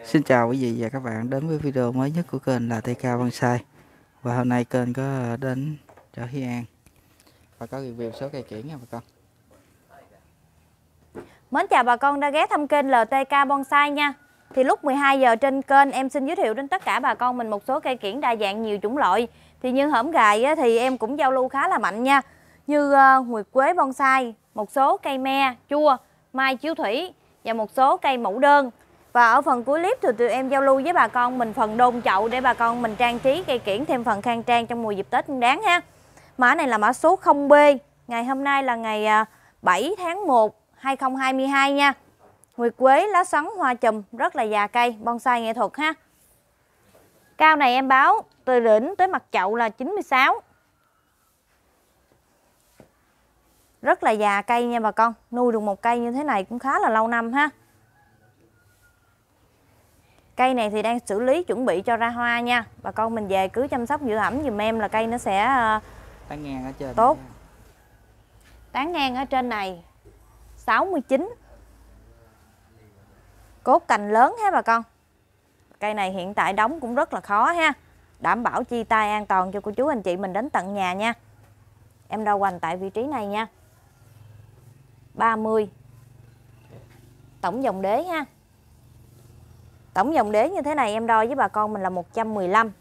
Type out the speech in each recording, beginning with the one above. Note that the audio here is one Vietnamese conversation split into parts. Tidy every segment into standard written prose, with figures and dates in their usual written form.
Xin chào quý vị và các bạn đến với video mới nhất của kênh là TK Bonsai. Và hôm nay kênh có đến chợ Hy An và có review số cây kiểng nha bà con. Mến chào bà con đã ghé thăm kênh LTK Bonsai nha. Thì lúc 12 giờ trên kênh em xin giới thiệu đến tất cả bà con mình một số cây kiểng đa dạng nhiều chủng loại. Thì như hổm gài thì em cũng giao lưu khá là mạnh nha. Như nguyệt quế bonsai, một số cây me, chua, mai chiếu thủy và một số cây mẫu đơn. Và ở phần cuối clip thì tụi em giao lưu với bà con mình phần đôn chậu để bà con mình trang trí cây kiểng thêm phần khang trang trong mùa dịp Tết Nguyên Đán ha. Mã này là mã số 0B. Ngày hôm nay là ngày 7 tháng 1 2022 nha. Nguyệt quế lá xoắn hoa chùm rất là già cây, bonsai nghệ thuật ha. Cao này em báo từ đỉnh tới mặt chậu là 96. Rất là già cây nha bà con. Nuôi được một cây như thế này cũng khá là lâu năm ha. Cây này thì đang xử lý chuẩn bị cho ra hoa nha. Bà con mình về cứ chăm sóc giữ ẩm dùm em là cây nó sẽ Tán ngang ở trên tốt. Tán ngang ở trên này 69. Cốt cành lớn ha bà con. Cây này hiện tại đóng cũng rất là khó ha. Đảm bảo chi tay an toàn cho cô chú anh chị mình đến tận nhà nha. Em đo hoành tại vị trí này nha. 30. Tổng dòng đế ha. Tổng dòng đế như thế này em đo với bà con mình là 115.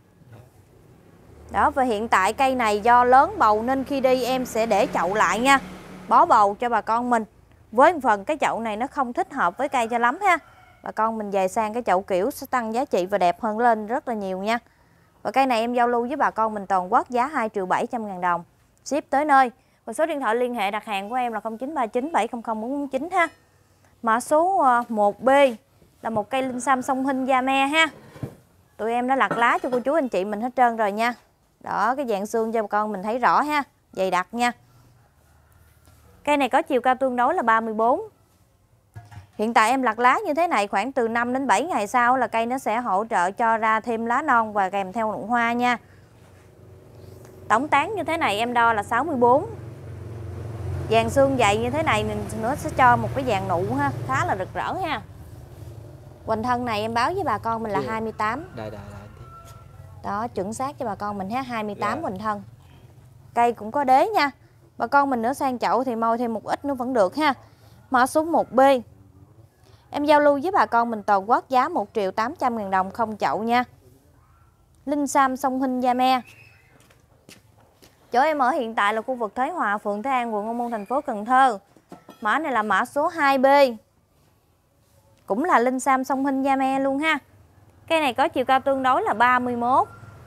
Đó, và hiện tại cây này do lớn bầu nên khi đi em sẽ để chậu lại nha. Bó bầu cho bà con mình. Với một phần cái chậu này nó không thích hợp với cây cho lắm ha. Bà con mình về sang cái chậu kiểu sẽ tăng giá trị và đẹp hơn lên rất là nhiều nha. Và cây này em giao lưu với bà con mình toàn quốc giá 2.700.000 đồng. Ship tới nơi. Và số điện thoại liên hệ đặt hàng của em là 0939 700 449 ha. Mã số 1B là một cây linh sam song hình da me ha. Tụi em đã lặt lá cho cô chú anh chị mình hết trơn rồi nha. Đó, cái dạng xương cho bà con mình thấy rõ ha. Dày đặc nha. Cây này có chiều cao tương đối là 34. Hiện tại em lặt lá như thế này khoảng từ 5 đến 7 ngày sau là cây nó sẽ hỗ trợ cho ra thêm lá non và kèm theo nụ hoa nha. Tổng tán như thế này em đo là 64. Dàn xương dày như thế này nó sẽ cho một cái dàn nụ ha, khá là rực rỡ ha. Hoành thân này em báo với bà con mình là 28. Đó, chuẩn xác cho bà con mình ha, 28 hoành thân. Cây cũng có đế nha. Bà con mình nữa sang chậu thì môi thêm một ít nữa vẫn được ha. Mã số 1B. Em giao lưu với bà con mình toàn quốc giá 1.800.000 đồng không chậu nha. Linh sam song hình da me. Chỗ em ở hiện tại là khu vực Thới Hòa, phường Thới An, quận Ô Môn, thành phố Cần Thơ. Mã này là mã số 2B. Cũng là linh sam song hình da me luôn ha. Cây này có chiều cao tương đối là 31.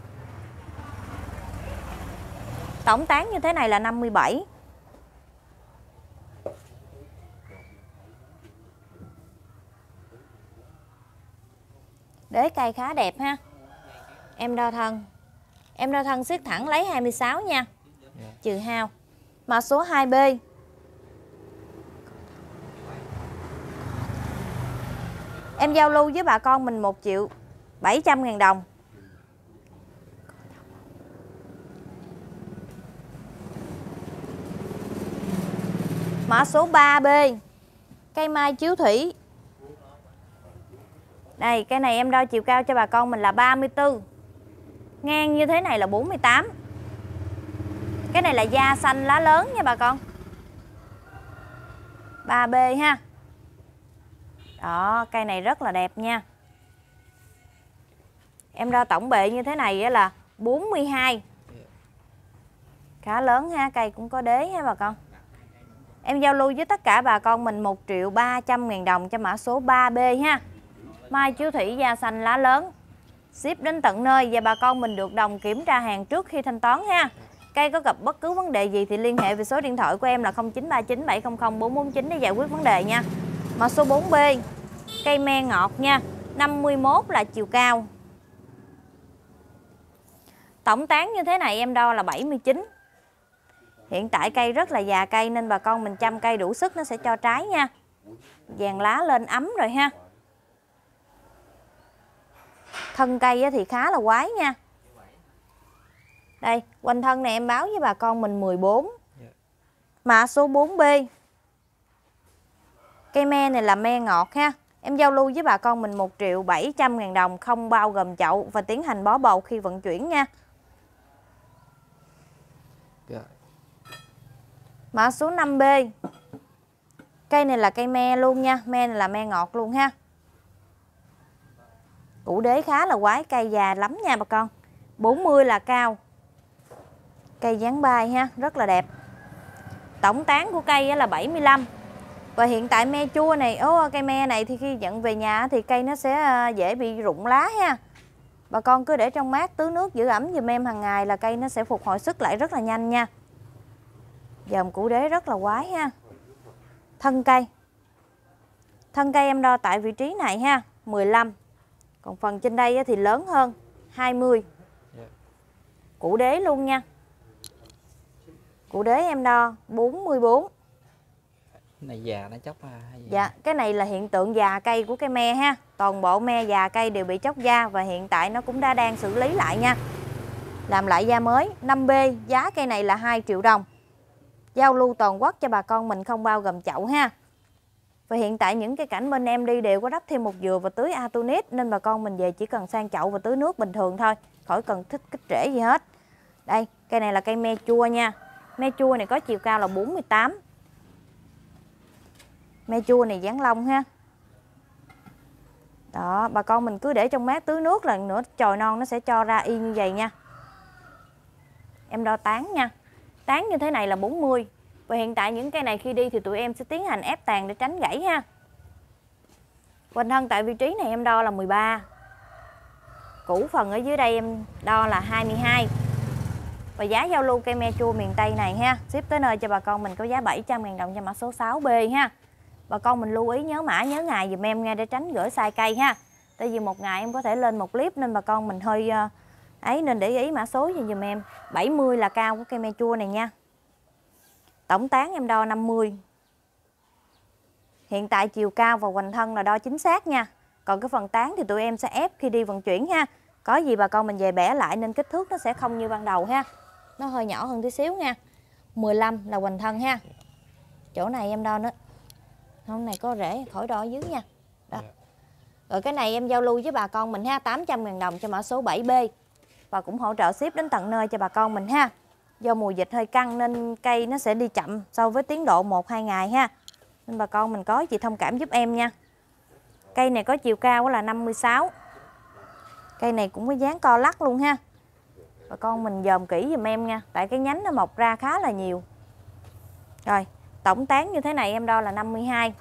Tổng tán như thế này là 57. Đế cây khá đẹp ha. Em đo thân. Em đo thân siết thẳng lấy 26 nha. Trừ hao. Mã số 2B. Em giao lưu với bà con mình 1.700.000 đồng. Mã số 3B. Cây mai chiếu thủy. Đây, cây này em đo chiều cao cho bà con mình là 34. Ngang như thế này là 48. Cái này là da xanh lá lớn nha bà con. 3B ha. Đó, cây này rất là đẹp nha. Em đo tổng bệ như thế này là 42. Khá lớn ha, cây cũng có đế ha bà con. Em giao lưu với tất cả bà con mình 1.300.000 đồng cho mã số 3B ha. Mai chiếu thủy da xanh lá lớn. Ship đến tận nơi và bà con mình được đồng kiểm tra hàng trước khi thanh toán ha. Cây có gặp bất cứ vấn đề gì thì liên hệ về số điện thoại của em là 0939 700 449 để giải quyết vấn đề nha. Mã số 4B. Cây me ngọt nha. 51 là chiều cao. Tổng tán như thế này em đo là 79. Hiện tại cây rất là già cây nên bà con mình chăm cây đủ sức nó sẽ cho trái nha. Vàng lá lên ấm rồi ha. Thân cây thì khá là quái nha. Đây, quanh thân này em báo với bà con mình 14. Mã số 4B. Cây me này là me ngọt ha. Em giao lưu với bà con mình 1.700.000 đồng không bao gồm chậu và tiến hành bó bầu khi vận chuyển nha. Rồi. Mã số 5B. Cây này là cây me luôn nha, me này là me ngọt luôn ha. Củ đế khá là quái, cây già lắm nha bà con. 40 là cao. Cây dáng bay ha, rất là đẹp. Tổng tán của cây là 75. Và hiện tại me chua này, cây me này thì khi nhận về nhà thì cây nó sẽ dễ bị rụng lá ha. Bà con cứ để trong mát tưới nước giữ ẩm giùm em hàng ngày là cây nó sẽ phục hồi sức lại rất là nhanh nha. Dòm củ đế rất là quái ha. Thân cây. Thân cây em đo tại vị trí này ha, 15. Còn phần trên đây thì lớn hơn, 20. Củ đế luôn nha. Củ đế em đo 44. Này già nó chóc hay gì? Dạ, cái này là hiện tượng già cây của cây me ha. Toàn bộ me già cây đều bị chóc da và hiện tại nó cũng đang xử lý lại nha. Làm lại da mới. 5B, giá cây này là 2 triệu đồng. Giao lưu toàn quốc cho bà con mình không bao gồm chậu ha. Và hiện tại những cái cảnh bên em đi đều có đắp thêm một dừa và tưới Atonit nên bà con mình về chỉ cần sang chậu và tưới nước bình thường thôi, khỏi cần kích rễ gì hết. Đây, cây này là cây me chua nha. Me chua này có chiều cao là 48. Me chua này dáng lông ha. Đó, bà con mình cứ để trong mát tưới nước lần nữa chồi non nó sẽ cho ra y như vậy nha. Em đo tán nha. Tán như thế này là 40. Và hiện tại những cây này khi đi thì tụi em sẽ tiến hành ép tàn để tránh gãy ha. Hoành thân tại vị trí này em đo là 13. Củ phần ở dưới đây em đo là 22. Và giá giao lưu cây me chua miền Tây này ha, ship tới nơi cho bà con mình có giá 700.000 đồng cho mã số 6B ha. Bà con mình lưu ý nhớ mã nhớ ngày dùm em nghe để tránh gửi sai cây ha. Tại vì một ngày em có thể lên một clip nên bà con mình hơi nên để ý mã số cho dùm em. 70 là cao của cây me chua này nha. Tổng tán em đo 50. Hiện tại chiều cao và hoành thân là đo chính xác nha. Còn cái phần tán thì tụi em sẽ ép khi đi vận chuyển ha. Có gì bà con mình về bẻ lại nên kích thước nó sẽ không như ban đầu ha. Nó hơi nhỏ hơn tí xíu nha. 15 là hoành thân ha. Chỗ này em đo nữa. Hôm này có rễ khỏi đo ở dưới nha. Đó. Rồi cái này em giao lưu với bà con mình ha, 800.000 đồng cho mã số 7B. Và cũng hỗ trợ ship đến tận nơi cho bà con mình ha. Do mùa dịch hơi căng nên cây nó sẽ đi chậm so với tiến độ 1-2 ngày ha. Nên bà con mình có chị thông cảm giúp em nha. Cây này có chiều cao là 56. Cây này cũng có dáng co lắc luôn ha. Bà con mình dòm kỹ giùm em nha. Tại cái nhánh nó mọc ra khá là nhiều. Rồi, tổng tán như thế này em đo là 52.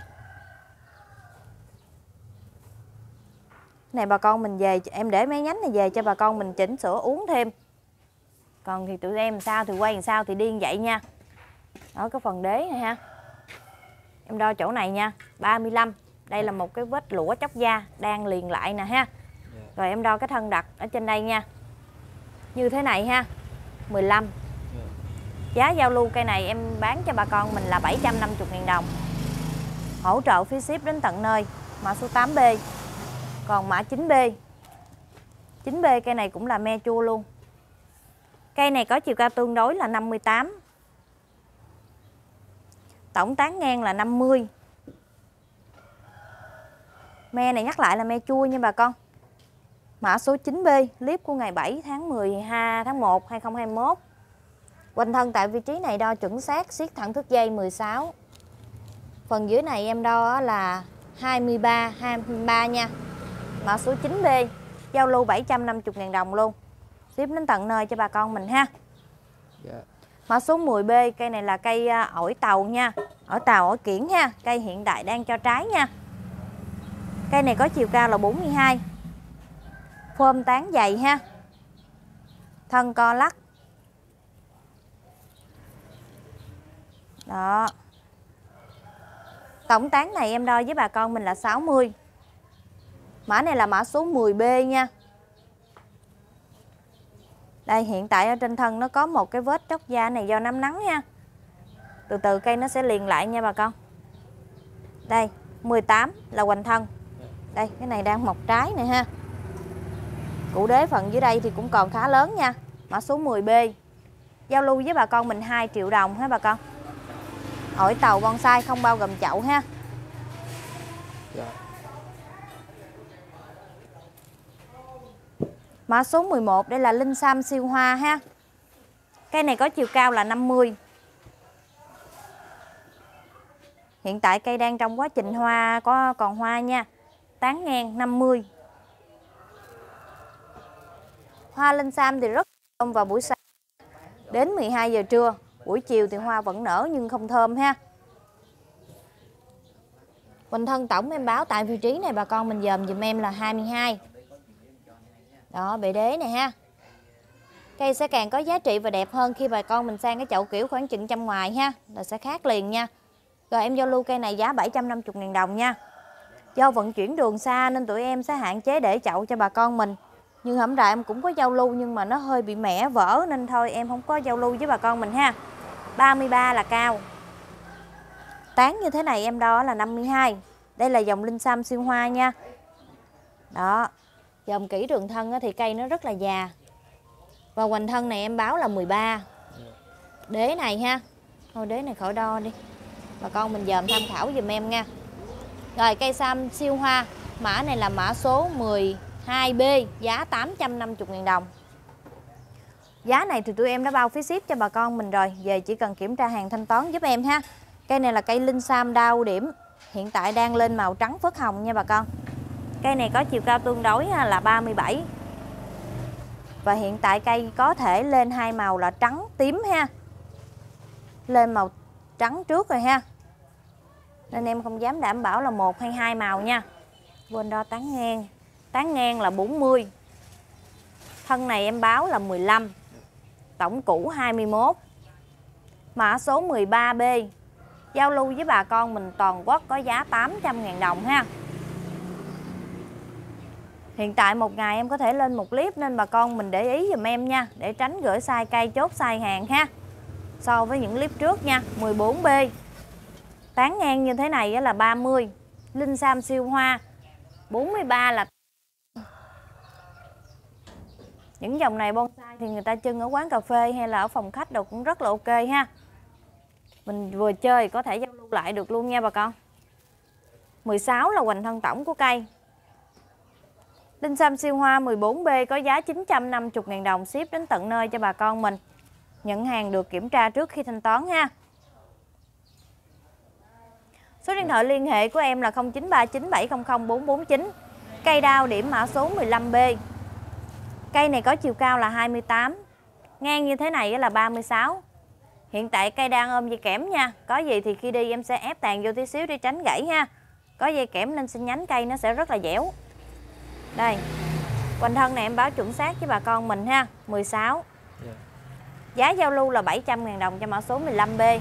Này bà con mình về, em để mấy nhánh này về cho bà con mình chỉnh sửa uống thêm. Còn thì tụi em sao thì quay làm sao thì điên vậy nha. Đó cái phần đế này ha. Em đo chỗ này nha, 35. Đây là một cái vết lũa chóc da đang liền lại nè ha. Rồi em đo cái thân đặt ở trên đây nha. Như thế này ha, 15. Giá giao lưu cây này em bán cho bà con mình là 750.000 đồng. Hỗ trợ phí ship đến tận nơi. Mã số 8B. Còn mã 9B. 9B cây này cũng là me chua luôn. Cây này có chiều cao tương đối là 58. Tổng tán ngang là 50. Me này nhắc lại là me chua nha bà con. Mã số 9B, clip của ngày 7 tháng 12 tháng 1 2021. Hoành thân tại vị trí này đo chuẩn xác, siết thẳng thước dây 16. Phần dưới này em đo là 23 nha. Mã số 9B, giao lưu 750.000 đồng luôn. Ship đến tận nơi cho bà con mình ha. Mã số 10B, cây này là cây ổi tàu nha. Ổi tàu, ổi kiển ha. Cây hiện tại đang cho trái nha. Cây này có chiều cao là 42. Phơm tán dày ha. Thân co lắc. Đó. Tổng tán này em đo với bà con mình là 60. Mã này là mã số 10B nha. Đây hiện tại ở trên thân nó có một cái vết chóc da này do nắng nắng nha. Từ từ cây nó sẽ liền lại nha bà con. Đây 18 là hoành thân. Đây cái này đang mọc trái này ha. Củ đế phần dưới đây thì cũng còn khá lớn nha. Mã số 10B. Giao lưu với bà con mình 2 triệu đồng ha bà con. Ổi tàu bonsai không bao gồm chậu ha. Mã số 11 đây là Linh Sam siêu hoa ha. Cây này có chiều cao là 50. Hiện tại cây đang trong quá trình hoa, còn hoa nha. Tán ngang 50. Hoa Linh Sam thì rất thơm vào buổi sáng đến 12 giờ trưa. Buổi chiều thì hoa vẫn nở nhưng không thơm ha. Hoành thân tổng em báo tại vị trí này bà con mình dòm dùm em là 22. Đó, bệ đế này ha. Cây sẽ càng có giá trị và đẹp hơn khi bà con mình sang cái chậu kiểu khoảng chừng trăm ngoài ha, là sẽ khác liền nha. Rồi em giao lưu cây này giá 750.000 đồng nha. Do vận chuyển đường xa nên tụi em sẽ hạn chế để chậu cho bà con mình. Nhưng hổm đại em cũng có giao lưu nhưng mà nó hơi bị mẻ vỡ nên thôi em không có giao lưu với bà con mình ha. 33 là cao. Tán như thế này em đo là 52. Đây là dòng Linh Sam siêu hoa nha. Đó. Dòng kỹ đường thân thì cây nó rất là già. Và hoành thân này em báo là 13. Đế này ha. Thôi đế này khỏi đo đi. Bà con mình dòm tham khảo dùm em nha. Rồi cây Sam siêu hoa. Mã này là mã số 12B. Giá 850.000 đồng. Giá này thì tụi em đã bao phí ship cho bà con mình rồi. Về chỉ cần kiểm tra hàng thanh toán giúp em ha. Cây này là cây Linh Sam đao điểm. Hiện tại đang lên màu trắng phớt hồng nha bà con. Cây này có chiều cao tương đối là 37. Và hiện tại cây có thể lên hai màu là trắng tím ha. Lên màu trắng trước rồi ha. Nên em không dám đảm bảo là một hay hai màu nha. Quên đo tán ngang. Tán ngang là 40. Thân này em báo là 15. Tổng củ 21. Mã số 13B. Giao lưu với bà con mình toàn quốc có giá 800.000 đồng ha. Hiện tại một ngày em có thể lên một clip nên bà con mình để ý dùm em nha, để tránh gửi sai cây chốt sai hàng ha. So với những clip trước nha. 14B. Tán ngang như thế này là 30. Linh Sam siêu hoa. 43 là những dòng này bonsai thì người ta trưng ở quán cà phê hay là ở phòng khách đồ cũng rất là ok ha. Mình vừa chơi có thể giao lưu lại được luôn nha bà con. 16 là hoành thân tổng của cây. Linh Sam siêu hoa 14B có giá 950.000 đồng, ship đến tận nơi cho bà con mình. Nhận hàng được kiểm tra trước khi thanh toán ha. Số điện thoại liên hệ của em là 0939700449. Cây đao điểm mã số 15B. Cây này có chiều cao là 28. Ngang như thế này là 36. Hiện tại cây đang ôm dây kẽm nha. Có gì thì khi đi em sẽ ép tàn vô tí xíu để tránh gãy ha. Có dây kẽm nên sinh nhánh cây nó sẽ rất là dẻo. Đây. Hoành thân này em báo chuẩn xác với bà con mình ha. 16. Giá giao lưu là 700.000 đồng cho mã số 15B.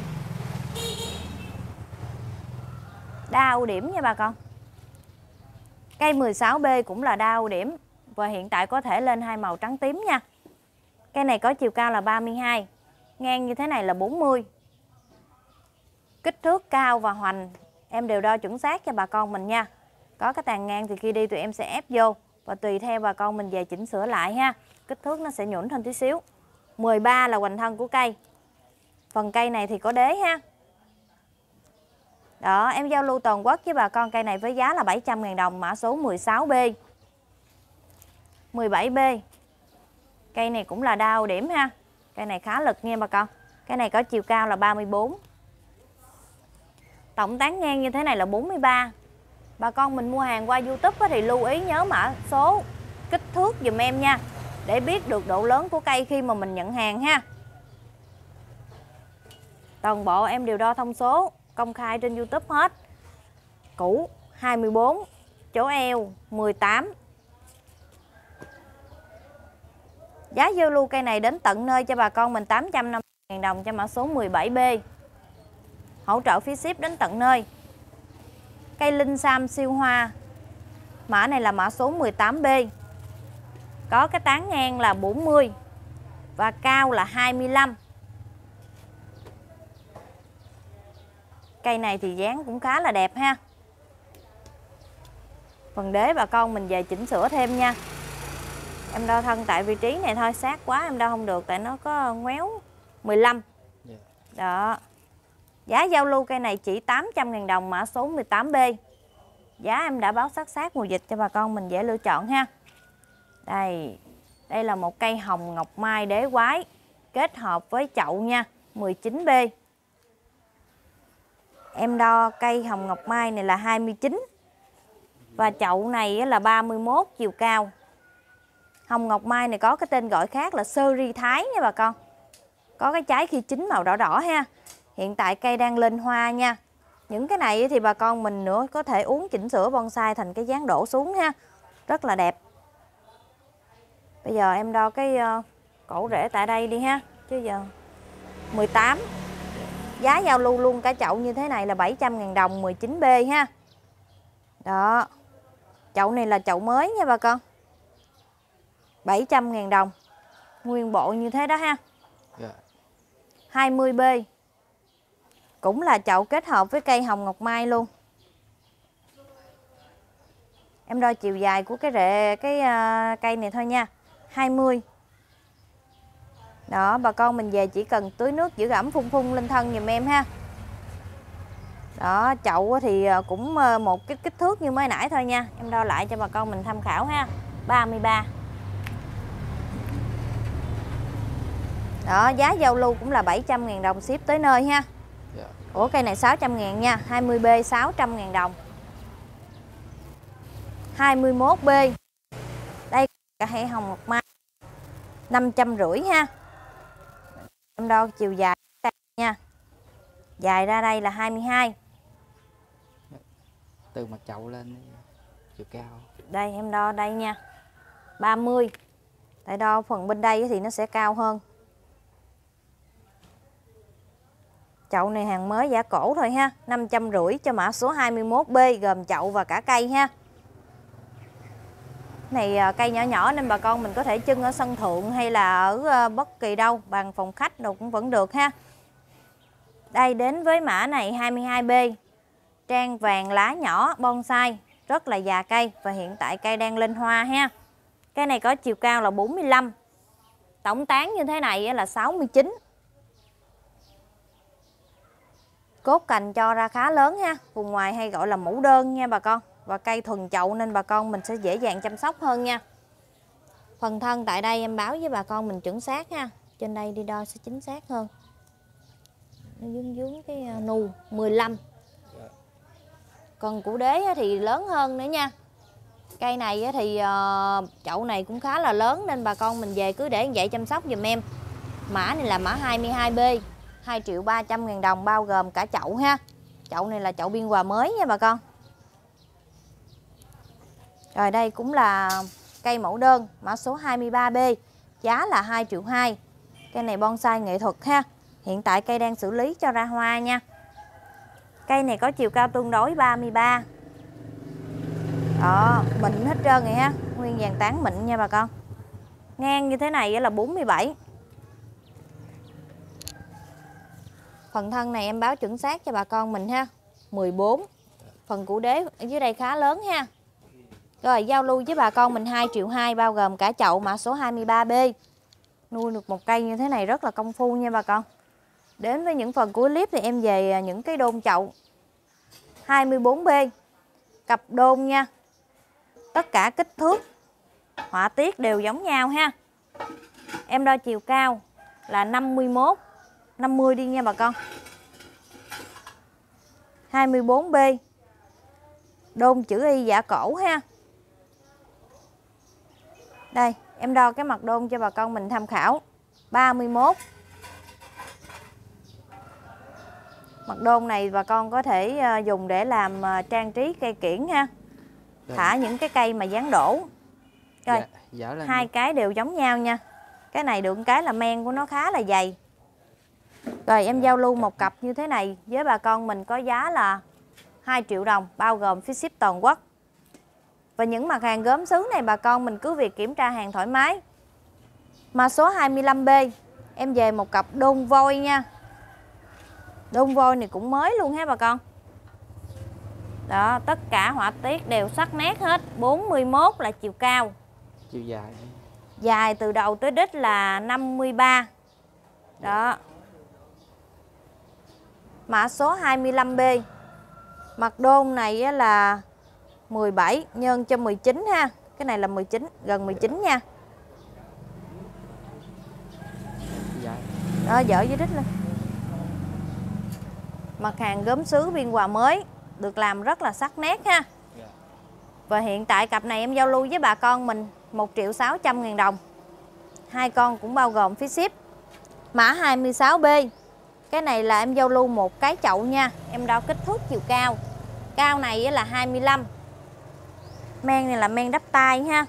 Đa ưu điểm nha bà con. Cây 16B cũng là đa ưu điểm. Và hiện tại có thể lên hai màu trắng tím nha. Cây này có chiều cao là 32. Ngang như thế này là 40. Kích thước cao và hoành em đều đo chuẩn xác cho bà con mình nha. Có cái tàn ngang thì khi đi tụi em sẽ ép vô. Và tùy theo bà con mình về chỉnh sửa lại ha. Kích thước nó sẽ nhũn hơn tí xíu. 13 là hoành thân của cây. Phần cây này thì có đế ha. Đó, em giao lưu toàn quốc với bà con cây này với giá là 700.000 đồng, mã số 16B. 17B. Cây này cũng là đao điểm ha. Cây này khá lực nha bà con. Cây này có chiều cao là 34. Tổng tán ngang như thế này là 43. Bà con mình mua hàng qua YouTube thì lưu ý nhớ mã số kích thước dùm em nha, để biết được độ lớn của cây khi mà mình nhận hàng ha. Toàn bộ em đều đo thông số công khai trên YouTube hết. Củ 24, chỗ eo 18. Giá giao lưu cây này đến tận nơi cho bà con mình 850.000 đồng cho mã số 17B. Hỗ trợ phí ship đến tận nơi. Cây Linh Sam siêu hoa. Mã này là mã số 18B. Có cái tán ngang là 40 và cao là 25. Cây này thì dáng cũng khá là đẹp ha. Phần đế bà con mình về chỉnh sửa thêm nha. Em đo thân tại vị trí này thôi, sát quá em đo không được tại nó có ngoéo. 15. Đó. Giá giao lưu cây này chỉ 800.000 đồng, mã số 18B. Giá em đã báo sát mùa dịch cho bà con mình dễ lựa chọn ha. Đây. Đây là một cây hồng ngọc mai đế quái kết hợp với chậu nha, 19B. Em đo cây hồng ngọc mai này là 29 và chậu này là 31 chiều cao. Hồng ngọc mai này có cái tên gọi khác là sơ ri Thái nha bà con. Có cái trái khi chín màu đỏ đỏ ha. Hiện tại cây đang lên hoa nha. Những cái này thì bà con mình nữa có thể uống chỉnh sửa bonsai thành cái dáng đổ xuống ha. Rất là đẹp. Bây giờ em đo cái cổ rễ tại đây đi ha. Chứ giờ 18. Giá giao lưu luôn cả chậu như thế này là 700.000 đồng 19B ha. Đó. Chậu này là chậu mới nha bà con. 700.000 đồng. Nguyên bộ như thế đó ha. 20B. Cũng là chậu kết hợp với cây hồng ngọc mai luôn. Em đo chiều dài của cái rễ cây này thôi nha. 20. Đó, bà con mình về chỉ cần tưới nước giữ ẩm phun phun lên thân giùm em ha. Đó, chậu thì cũng một cái kích thước như mới nãy thôi nha. Em đo lại cho bà con mình tham khảo ha. 33. Đó, giá giao lưu cũng là 700.000 đồng ship tới nơi ha. Ủa cây này 600.000 nha. 20B 600.000 đồng. 21B. Đây cả hệ hồng ngọc mai 550 ha. Em đo chiều dài nha. Dài ra đây là 22. Từ mặt chậu lên chiều cao. Đây em đo đây nha. 30. Tại đo phần bên đây thì nó sẽ cao hơn. Chậu này hàng mới giả cổ thôi ha. 550 cho mã số 21B gồm chậu và cả cây ha. Này cây nhỏ nhỏ nên bà con mình có thể trưng ở sân thượng hay là ở bất kỳ đâu, bàn phòng khách đâu cũng vẫn được ha. Đây đến với mã này 22B. Trang vàng lá nhỏ bonsai, rất là già cây và hiện tại cây đang lên hoa ha. Cây này có chiều cao là 45. Tổng tán như thế này là 69. Cốt cành cho ra khá lớn ha. Vùng ngoài hay gọi là mẫu đơn nha bà con. Và cây thuần chậu nên bà con mình sẽ dễ dàng chăm sóc hơn nha. Phần thân tại đây em báo với bà con mình chuẩn xác ha. Trên đây đi đo sẽ chính xác hơn. Nó dướng cái nu 15. Còn củ đế thì lớn hơn nữa nha. Cây này thì chậu này cũng khá là lớn nên bà con mình về cứ để vậy chăm sóc giùm em. Mã này là mã 22B, 2.300.000 đồng bao gồm cả chậu ha. Chậu này là chậu biên hòa mới nha bà con. Rồi đây cũng là cây mẫu đơn mã số 23B, giá là 2.2 triệu. Cây này bonsai nghệ thuật ha. Hiện tại cây đang xử lý cho ra hoa nha. Cây này có chiều cao tương đối 33. Đó, mịn hết trơn rồi ha. Nguyên vàng tán mịn nha bà con. Ngang như thế này là 47. Phần thân này em báo chuẩn xác cho bà con mình ha. 14. Phần củ đế ở dưới đây khá lớn ha. Rồi giao lưu với bà con mình 2.2 triệu bao gồm cả chậu mã số 23B. Nuôi được một cây như thế này rất là công phu nha bà con. Đến với những phần cuối clip thì em về những cái đôn chậu 24B. Cặp đôn nha. Tất cả kích thước họa tiết đều giống nhau ha. Em đo chiều cao là 51, 50 đi nha bà con. 24B. Đôn chữ Y giả cổ ha. Đây, em đo cái mặt đôn cho bà con mình tham khảo. 31. Mặt đôn này bà con có thể dùng để làm trang trí cây kiểng ha. Thả những cái cây mà dán đổ. Rồi, hai cái đều giống nhau nha. Cái này được cái là men của nó khá là dày. Rồi em giao lưu một cặp như thế này với bà con mình có giá là 2 triệu đồng bao gồm phí ship toàn quốc. Và những mặt hàng gốm sứ này bà con mình cứ việc kiểm tra hàng thoải mái. Mã số 25B em về một cặp đôn voi nha. Đôn voi này cũng mới luôn ha bà con. Đó, tất cả họa tiết đều sắc nét hết. 41 là chiều cao. Chiều dài. Dài từ đầu tới đít là 53. Đó. Mã số 25B. Mặt đôn này là 17 nhân cho 19 ha. Cái này là 19, gần 19 nha. Đó, dở dưới đít lên. Mặt hàng gốm sứ biên hòa mới, được làm rất là sắc nét ha. Và hiện tại cặp này em giao lưu với bà con mình 1.600.000 đồng. Hai con cũng bao gồm phí ship. Mã 26B. Cái này là em giao lưu một cái chậu nha. Em đo kích thước chiều cao. Cao này là 25. Men này là men đắp tay ha.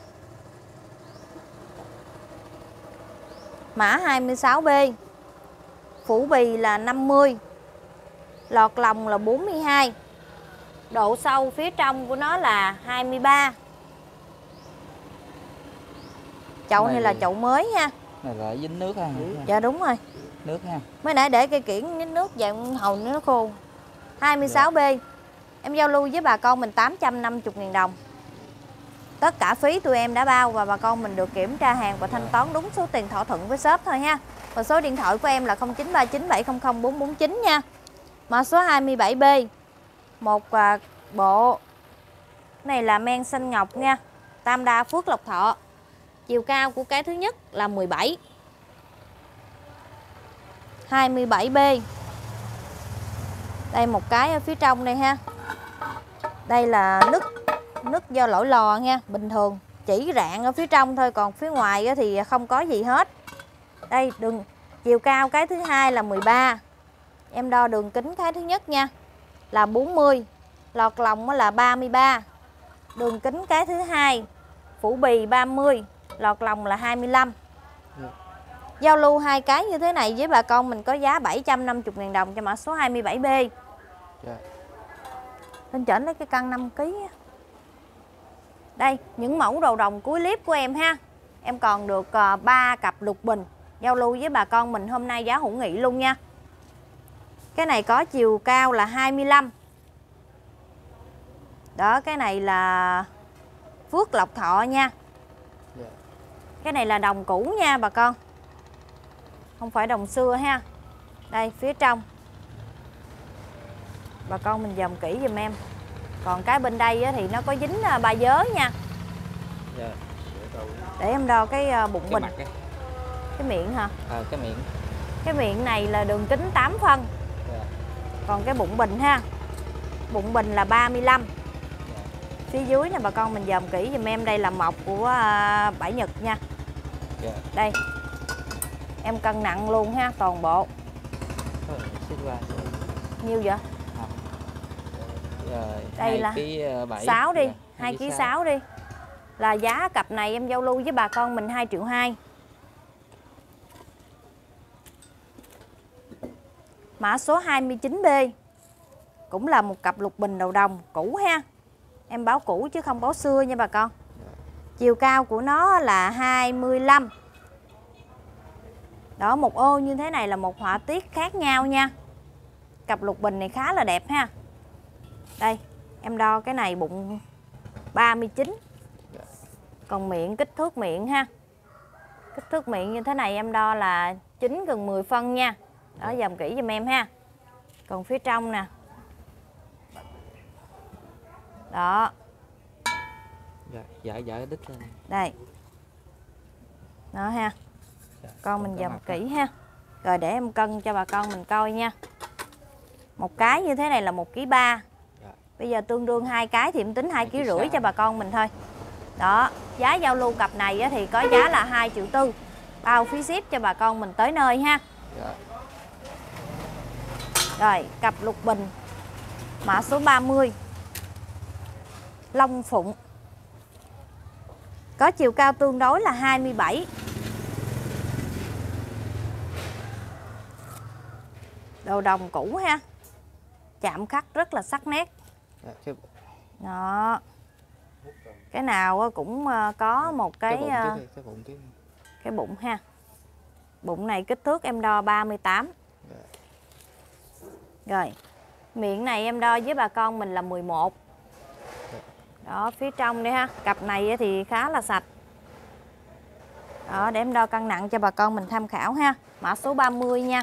Mã 26B. Phủ bì là 50. Lọt lòng là 42. Độ sâu phía trong của nó là 23. Chậu này là chậu mới ha. Này là dính nước ha. Dạ đúng rồi. Nước ha. Mới nãy để cây kiển nhín nước dạng hầu nó khô. 26B. Em giao lưu với bà con mình 850.000 đồng. Tất cả phí tụi em đã bao và bà con mình được kiểm tra hàng và thanh toán đúng số tiền thỏa thuận với shop thôi ha. Và số điện thoại của em là 0939 700 449 nha. Mã số 27B. Một bộ này là men xanh ngọc nha. Tam đa Phước Lộc Thọ. Chiều cao của cái thứ nhất là 17. 27B. Đây một cái ở phía trong đây ha. Đây là nứt do lỗi lò nha, bình thường chỉ rạn ở phía trong thôi, còn phía ngoài thì không có gì hết. Đây đường chiều cao cái thứ hai là 13. Em đo đường kính cái thứ nhất nha là 40. Lọt lòng là 33. Đường kính cái thứ hai phủ bì 30. Lọt lòng là 25. Giao lưu hai cái như thế này với bà con mình có giá 750.000 đồng cho mã số 27B. Lên trển lấy cái cân 5 kg. Đây, những mẫu đồ đồng cuối clip của em ha. Em còn được 3 cặp lục bình. Giao lưu với bà con mình hôm nay giá hữu nghị luôn nha. Cái này có chiều cao là 25. Đó, cái này là Phước Lộc Thọ nha. Cái này là đồng cũ nha bà con. Không phải đồng xưa ha. Đây, phía trong. Bà con mình dòm kỹ giùm em. Còn cái bên đây thì nó có dính ba vớ nha. Để em đo cái bụng bình. Cái miệng hả? Cái miệng. Cái miệng này là đường kính 8 phân. Còn cái bụng bình ha. Bụng bình là 35. Phía dưới nè bà con mình dòm kỹ giùm em. Đây là mộc của Bãi Nhật nha. Đây. Em cân nặng luôn ha, toàn bộ. Nhiêu vậy? Đây là 6 đi, 2 kg 6 đi. Là giá cặp này em giao lưu với bà con mình 2,2 triệu. Mã số 29B. Cũng là một cặp lục bình đầu đồng cũ ha. Em báo cũ chứ không báo xưa nha bà con. Chiều cao của nó là 25. Đó, một ô như thế này là một họa tiết khác nhau nha. Cặp lục bình này khá là đẹp ha. Đây, em đo cái này bụng 39. Còn miệng, kích thước miệng ha. Kích thước miệng như thế này em đo là 9 gần 10 phân nha. Đó, dòm kỹ giùm em ha. Còn phía trong nè. Đó. Dạ đít lên. Đây. Đó ha. Con mình dòm kỹ ha. Rồi để em cân cho bà con mình coi nha. Một cái như thế này là 1,3 kg. Bây giờ tương đương hai cái thì em tính 2,5 kg cho bà con mình thôi. Đó, giá giao lưu cặp này thì có giá là 2,4 triệu. Bao phí ship cho bà con mình tới nơi ha. Rồi, cặp lục bình mã số 30. Long Phụng. Có chiều cao tương đối là 27. Đồ đồng cũ ha. Chạm khắc rất là sắc nét. Đó. Cái nào cũng có một cái bụng ha. Bụng này kích thước em đo 38. Rồi. Miệng này em đo với bà con mình là 11. Đó, phía trong đây ha. Cặp này thì khá là sạch. Đó, để em đo cân nặng cho bà con mình tham khảo ha. Mã số 30 nha.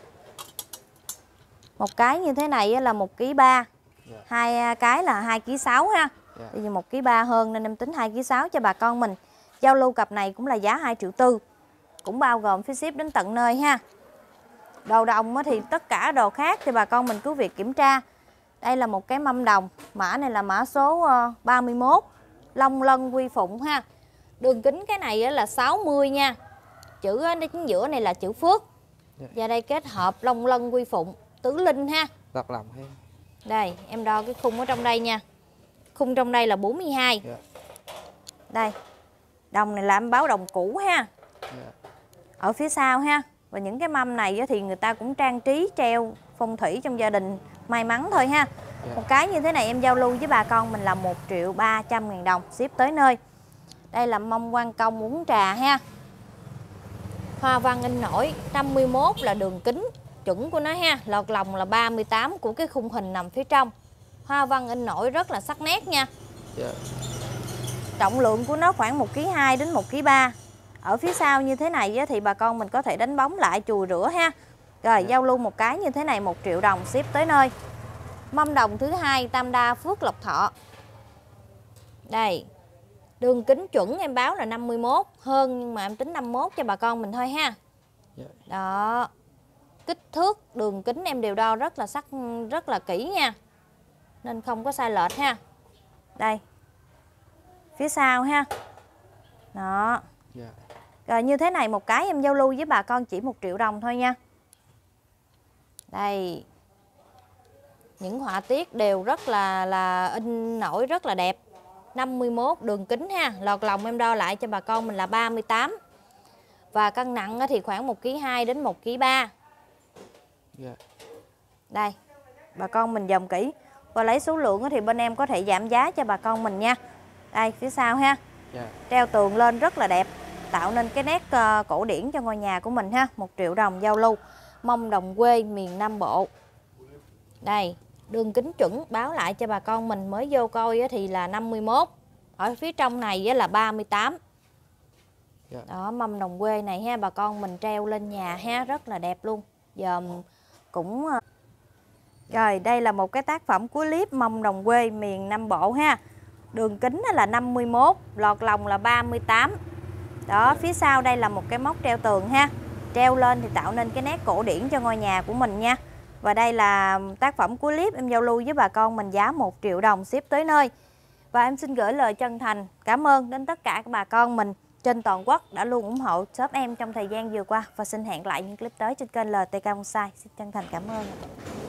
Một cái như thế này là 1,3 kg. Hai cái là 2,6 kg ha. Vì 1,3 kg hơn nên em tính 2,6 kg cho bà con mình. Giao lưu cặp này cũng là giá 2,4 triệu. Cũng bao gồm phí ship đến tận nơi ha. Đồ đồng thì tất cả đồ khác thì bà con mình cứ việc kiểm tra. Đây là một cái mâm đồng, mã này là mã số 31, long lân quy phụng ha. Đường kính cái này là 60 nha. Chữ ở chính giữa này là chữ Phước. Và đây kết hợp long lân quy phụng, tứ linh ha. Lọt lòng hay. Đây, em đo cái khung ở trong đây nha. Khung trong đây là 42. Đây. Đồng này là em báo đồng cũ ha. Ở phía sau ha. Và những cái mâm này thì người ta cũng trang trí treo phong thủy trong gia đình may mắn thôi ha. Một cái như thế này em giao lưu với bà con mình là 1.300.000 đồng, ship tới nơi. Đây là mâm quan công uống trà ha. Hoa văn in nổi, 51 là đường kính chuẩn của nó ha. Lọt lòng là 38 của cái khung hình nằm phía trong. Hoa văn in nổi rất là sắc nét nha. Trọng lượng của nó khoảng 1,2 kg đến 1,3 kg. Ở phía sau như thế này thì bà con mình có thể đánh bóng lại chùi rửa ha. Rồi giao lưu một cái như thế này 1 triệu đồng, ship tới nơi. Mâm đồng thứ hai Tam Đa Phước Lộc Thọ. Đây. Đường kính chuẩn em báo là 51, hơn nhưng mà em tính 51 cho bà con mình thôi ha. Đó. Kích thước đường kính em đều đo rất là sắc, rất là kỹ nha. Nên không có sai lệch ha. Đây. Phía sau ha. Đó. Rồi như thế này một cái em giao lưu với bà con chỉ 1 triệu đồng thôi nha. Đây. Những họa tiết đều rất là in nổi rất là đẹp. 51 đường kính ha. Lọt lòng em đo lại cho bà con mình là 38. Và cân nặng thì khoảng 1,2 kg đến 1,3 kg. Đây. Bà con mình dòm kỹ. Và lấy số lượng thì bên em có thể giảm giá cho bà con mình nha. Đây phía sau ha. Treo tường lên rất là đẹp. Tạo nên cái nét cổ điển cho ngôi nhà của mình ha. 1 triệu đồng giao lưu. Mông đồng quê miền Nam Bộ. Đây. Đường kính chuẩn báo lại cho bà con mình mới vô coi thì là 51. Ở phía trong này là 38. Đó, mâm đồng quê này ha, bà con mình treo lên nhà ha, rất là đẹp luôn. Giờ cũng rồi, đây là một cái tác phẩm cuối clip mâm đồng quê miền Nam Bộ ha. Đường kính là 51, lọt lòng là 38. Đó, phía sau đây là một cái móc treo tường ha. Treo lên thì tạo nên cái nét cổ điển cho ngôi nhà của mình nha. Và đây là tác phẩm cuối clip em giao lưu với bà con mình giá 1 triệu đồng, ship tới nơi. Và em xin gửi lời chân thành cảm ơn đến tất cả các bà con mình trên toàn quốc đã luôn ủng hộ shop em trong thời gian vừa qua. Và xin hẹn lại những clip tới trên kênh LTK Bonsai. Xin chân thành cảm ơn.